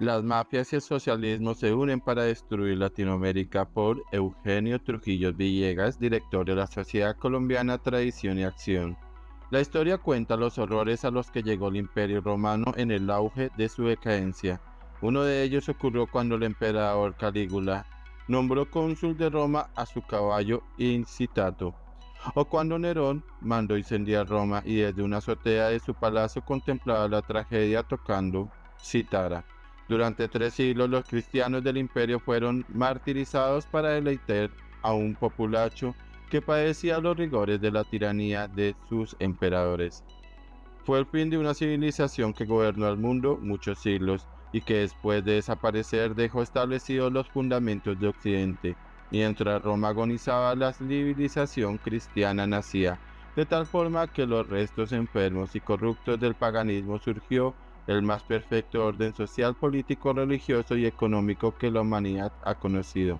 Las mafias y el socialismo se unen para destruir Latinoamérica por Eugenio Trujillo Villegas, director de la Sociedad Colombiana Tradición y Acción. La historia cuenta los horrores a los que llegó el Imperio Romano en el auge de su decadencia. Uno de ellos ocurrió cuando el emperador Calígula nombró cónsul de Roma a su caballo Incitato, o cuando Nerón mandó incendiar Roma y desde una azotea de su palacio contemplaba la tragedia tocando cítara. Durante 3 siglos los cristianos del imperio fueron martirizados para deleitar a un populacho que padecía los rigores de la tiranía de sus emperadores. Fue el fin de una civilización que gobernó al mundo muchos siglos y que después de desaparecer dejó establecidos los fundamentos de Occidente. Mientras Roma agonizaba, la civilización cristiana nacía, de tal forma que los restos enfermos y corruptos del paganismo surgió el más perfecto orden social, político, religioso y económico que la humanidad ha conocido.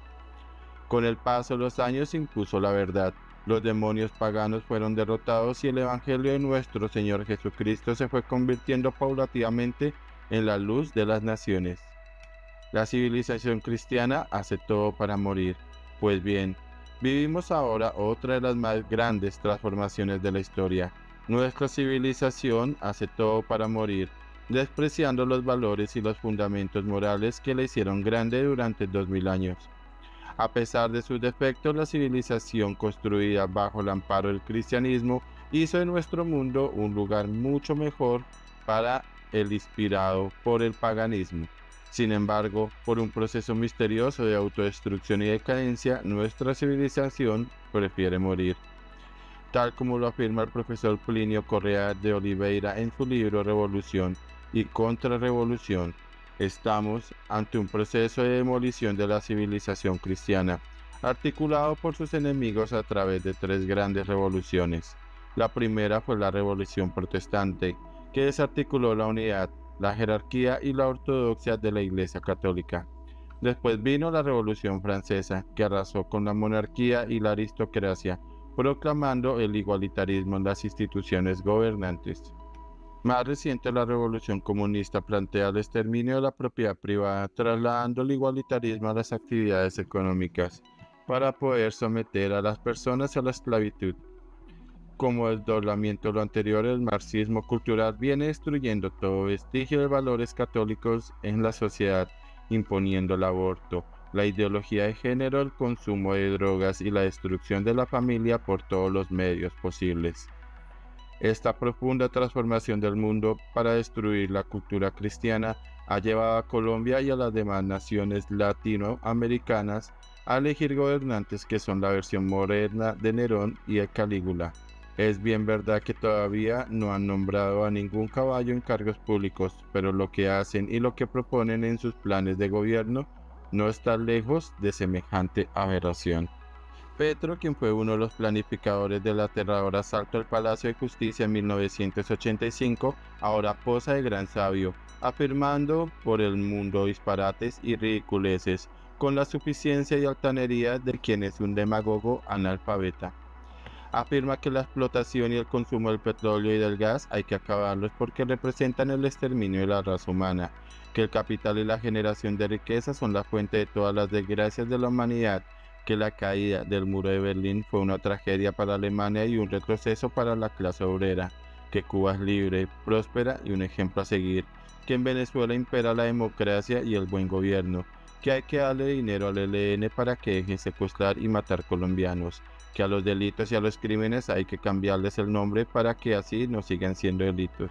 Con el paso de los años se impuso la verdad, los demonios paganos fueron derrotados y el Evangelio de nuestro Señor Jesucristo se fue convirtiendo paulatinamente en la luz de las naciones. La civilización cristiana hace todo para morir. Pues bien, vivimos ahora otra de las más grandes transformaciones de la historia. Nuestra civilización hace todo para morir, despreciando los valores y los fundamentos morales que la hicieron grande durante 2000 años. A pesar de sus defectos, la civilización construida bajo el amparo del cristianismo hizo de nuestro mundo un lugar mucho mejor para el inspirado por el paganismo. Sin embargo, por un proceso misterioso de autodestrucción y decadencia, nuestra civilización prefiere morir. Tal como lo afirma el profesor Plinio Correa de Oliveira en su libro Revolución y Contrarrevolución, estamos ante un proceso de demolición de la civilización cristiana, articulado por sus enemigos a través de 3 grandes revoluciones. La primera fue la Revolución Protestante, que desarticuló la unidad, la jerarquía y la ortodoxia de la Iglesia Católica. Después vino la Revolución Francesa, que arrasó con la monarquía y la aristocracia, proclamando el igualitarismo en las instituciones gobernantes. Más reciente, la Revolución Comunista plantea el exterminio de la propiedad privada, trasladando el igualitarismo a las actividades económicas, para poder someter a las personas a la esclavitud. Como desdoblamiento de lo anterior, el marxismo cultural viene destruyendo todo vestigio de valores católicos en la sociedad, imponiendo el aborto, la ideología de género, el consumo de drogas y la destrucción de la familia por todos los medios posibles. Esta profunda transformación del mundo para destruir la cultura cristiana ha llevado a Colombia y a las demás naciones latinoamericanas a elegir gobernantes que son la versión moderna de Nerón y de Calígula. Es bien verdad que todavía no han nombrado a ningún caballo en cargos públicos, pero lo que hacen y lo que proponen en sus planes de gobierno no está lejos de semejante aberración. Petro, quien fue uno de los planificadores del aterrador asalto al Palacio de Justicia en 1985, ahora posa de gran sabio, afirmando por el mundo disparates y ridiculeces, con la suficiencia y altanería de quien es un demagogo analfabeta. Afirma que la explotación y el consumo del petróleo y del gas hay que acabarlos porque representan el exterminio de la raza humana, que el capital y la generación de riqueza son la fuente de todas las desgracias de la humanidad, que la caída del muro de Berlín fue una tragedia para Alemania y un retroceso para la clase obrera, que Cuba es libre, próspera y un ejemplo a seguir, que en Venezuela impera la democracia y el buen gobierno, que hay que darle dinero al ELN para que deje secuestrar y matar colombianos, que a los delitos y a los crímenes hay que cambiarles el nombre para que así no sigan siendo delitos.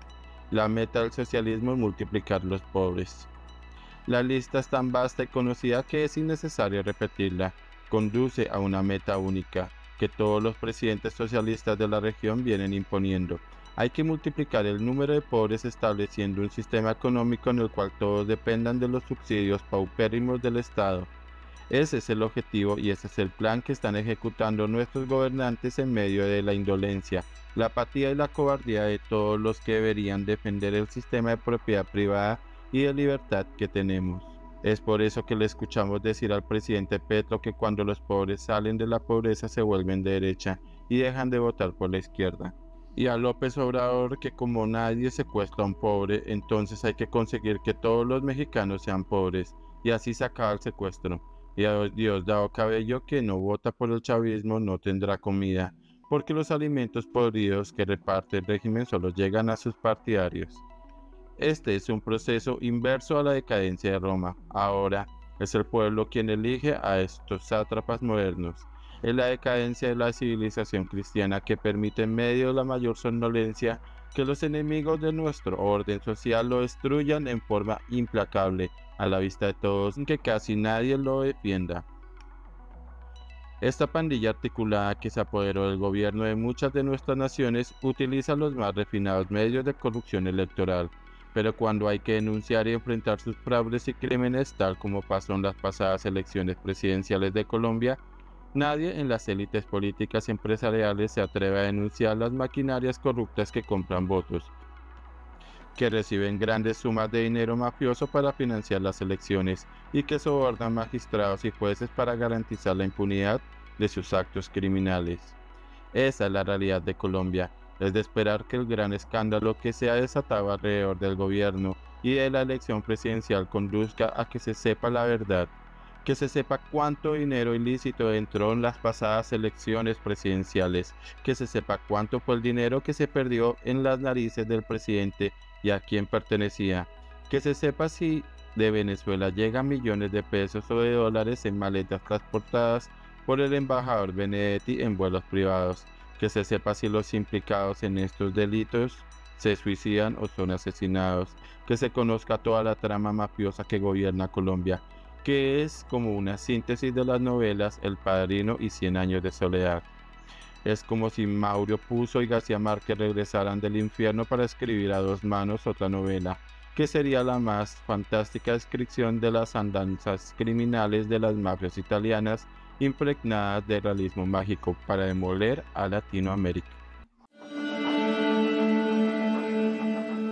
La meta del socialismo es multiplicar los pobres. La lista es tan vasta y conocida que es innecesario repetirla. Conduce a una meta única, que todos los presidentes socialistas de la región vienen imponiendo. Hay que multiplicar el número de pobres estableciendo un sistema económico en el cual todos dependan de los subsidios paupérrimos del Estado. Ese es el objetivo y ese es el plan que están ejecutando nuestros gobernantes en medio de la indolencia, la apatía y la cobardía de todos los que deberían defender el sistema de propiedad privada y de libertad que tenemos. Es por eso que le escuchamos decir al presidente Petro que cuando los pobres salen de la pobreza se vuelven de derecha y dejan de votar por la izquierda. y a López Obrador que como nadie secuestra a un pobre, entonces hay que conseguir que todos los mexicanos sean pobres y así se acaba el secuestro. Y a Diosdado Cabello que no vota por el chavismo no tendrá comida, porque los alimentos podridos que reparte el régimen solo llegan a sus partidarios. Este es un proceso inverso a la decadencia de Roma. Ahora es el pueblo quien elige a estos sátrapas modernos. Es la decadencia de la civilización cristiana que permite en medio de la mayor somnolencia que los enemigos de nuestro orden social lo destruyan en forma implacable a la vista de todos, sin que casi nadie lo defienda. Esta pandilla articulada que se apoderó del gobierno de muchas de nuestras naciones utiliza los más refinados medios de corrupción electoral, pero cuando hay que denunciar y enfrentar sus fraudes y crímenes, tal como pasó en las pasadas elecciones presidenciales de Colombia, nadie en las élites políticas y empresariales se atreve a denunciar las maquinarias corruptas que compran votos, que reciben grandes sumas de dinero mafioso para financiar las elecciones y que sobornan magistrados y jueces para garantizar la impunidad de sus actos criminales. Esa es la realidad de Colombia. Es de esperar que el gran escándalo que se ha desatado alrededor del gobierno y de la elección presidencial conduzca a que se sepa la verdad, que se sepa cuánto dinero ilícito entró en las pasadas elecciones presidenciales, que se sepa cuánto fue el dinero que se perdió en las narices del presidente y a quién pertenecía, que se sepa si de Venezuela llegan millones de pesos o de dólares en maletas transportadas por el embajador Benedetti en vuelos privados, que se sepa si los implicados en estos delitos se suicidan o son asesinados, que se conozca toda la trama mafiosa que gobierna Colombia, que es como una síntesis de las novelas El Padrino y 100 años de soledad. Es como si Mauro Puzo y García Márquez regresaran del infierno para escribir a dos manos otra novela, que sería la más fantástica descripción de las andanzas criminales de las mafias italianas impregnadas de realismo mágico para demoler a Latinoamérica.